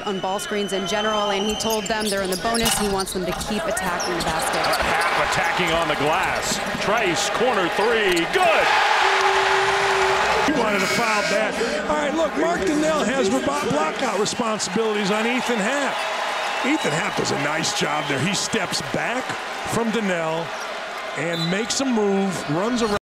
on ball screens in general, and he told them they're in the bonus. He wants them to keep attacking the basket. Half attacking on the glass. Trice, corner three, good! He wanted to foul that. All right, look, Mark Donnell has blockout responsibilities on Ethan Happ. Ethan Happ does a nice job there. He steps back from Donnell and makes a move, runs around.